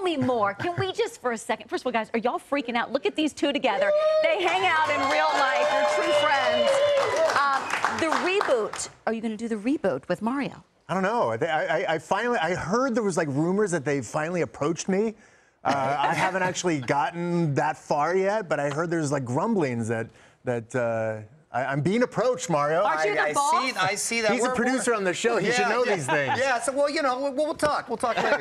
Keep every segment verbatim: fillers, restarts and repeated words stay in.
me more. Can we just for a second? First of all, guys, are y'all freaking out? Look at these two together. They hang out in real life. They're true friends. Um, the reboot. Are you going to do the reboot with Mario? I don't know. I, I, I finally, I heard there was like rumors that they finally approached me. Uh, I haven't actually gotten that far yet, but I heard there's like grumblings that that uh, I, I'm being approached, Mario. Aren't you the I, boss? I see, I see that. He's we're, a producer we're, on the show. He yeah, should know yeah, these things. Yeah. So, well, you know, we'll, we'll talk. We'll talk later.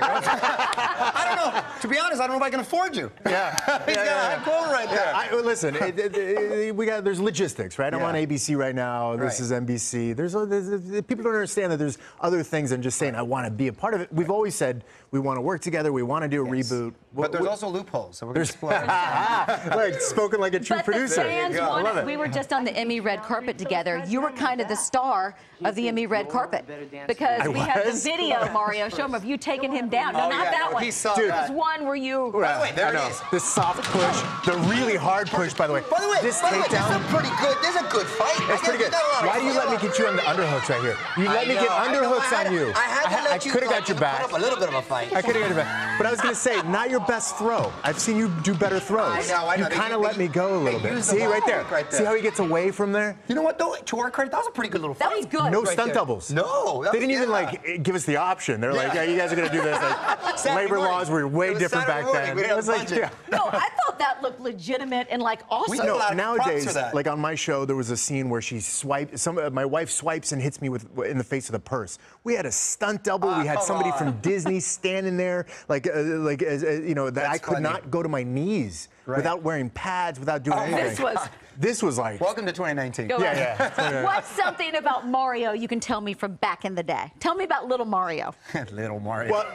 I don't know. To be honest, I don't know if I can afford you. Yeah. He's yeah, got yeah, a high quote right there. Yeah, I, listen, it, it, it, we got there's logistics, right? I'm Yeah. on A B C right now. This Right. is N B C. There's, there's people don't understand that there's other things than just saying I want to be a part of it. We've always said we want to work together. We want to do a Yes. reboot. But there's what, also loopholes, so we're going to explore. like spoken like a true But producer. the fans I wanted, love it. we were just on the Emmy red carpet together. You were kind of the star of the Emmy red carpet because I we have the was? video, Mario. Show him of you taking him down. No, Oh, not yeah, that no, one. he saw There that. was one where you. By the way, there I it know. is. The soft push, the really hard push, by the way. By the way, this by the way, this is takedown. a pretty good. This is a good fight. It's pretty good. Why do you let me get you on the underhooks right here? You let I me know, get I know, underhooks I had on to- you. I had to I, let I you could have like, got your put back. up a little bit of a fight. I could have got your back. But I was going to say, not your best throw. I've seen you do better throws. I know, I know. You They- kind of they- let me go a little they bit. used the See ball right there. right there. See how he gets away from there? You know what, though? To our credit, that was a pretty good little fight. That was good. No Right stunt there. doubles. No. that They was- didn't even yeah. like give us the option. They're like, Yeah. yeah, you guys are going to do this. Like, Saturday labor morning. laws were way It was different Saturday back morning. then. We didn't It was have a like, budget. yeah. No, I thought that looked legitimate and like awesome. We did a No, lot of props nowadays, for that. like on my show, there was a scene where she swiped. Some uh, my wife swipes and hits me with in the face with a purse. We had a stunt double. Ah, we had come somebody on. from Disney standing there, like, uh, like as, uh, you know, that That's I could funny. not go to my knees Right. without wearing pads, without doing Oh, anything. This was. This was like. Welcome to twenty nineteen. Go Yeah, ahead. yeah. What's something about Mario you can tell me from back in the day? Tell me about little Mario. Little Mario. Well,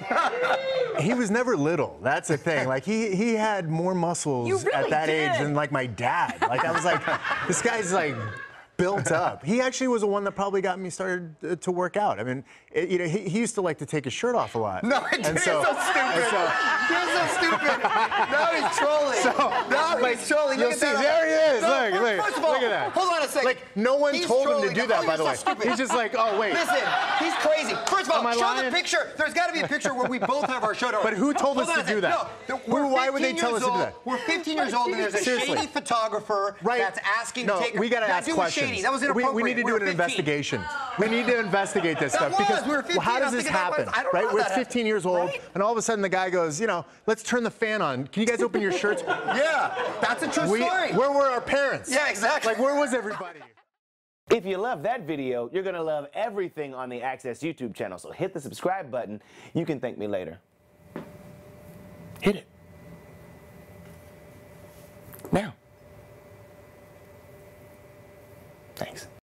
he was never little. That's the thing. Like he he had more muscles You really at that did. age than like my dad. Like I was like, this guy's like built up. He actually was the one that probably got me started uh, to work out. I mean, it, you know, he, he used to like to take his shirt off a lot. No, it and is so, so stupid. and so, You're so stupid. Now he's trolling. So, now like, he's trolling. you'll Look at see, that. there he is. No, Look, first, look, first of all, look at that. hold on a second. Like no one He's told him to trolling. do that, Oh, by you're the so way. stupid. He's just like, oh wait. Listen, he's crazy. First of all, Am I show lying? the picture. There's got to be a picture where we both have our shirt on. But who told Hold us on to a do second. that? No, Who- we're why would they fifteen tell us years to do old. that? We're fifteen years old, and there's a Seriously. shady photographer Right. that's asking no, to take. we got to Now, ask do was questions. Shady. That was we, inappropriate. we need to do We're an fifteen. investigation. We need to investigate this That stuff was. because We were well, fifteen. how I'm does this thinking that was- happen? I don't know Right? how We're that fifteen years old, Right? and all of a sudden the guy goes, you know, let's turn the fan on. Can you guys open your shirts? Yeah, that's a true We, story. where were our parents? Yeah, exactly. Like where was everybody? If you love that video, you're going to love everything on the Access YouTube channel. So hit the subscribe button. You can thank me later. Hit it. Now. Thanks.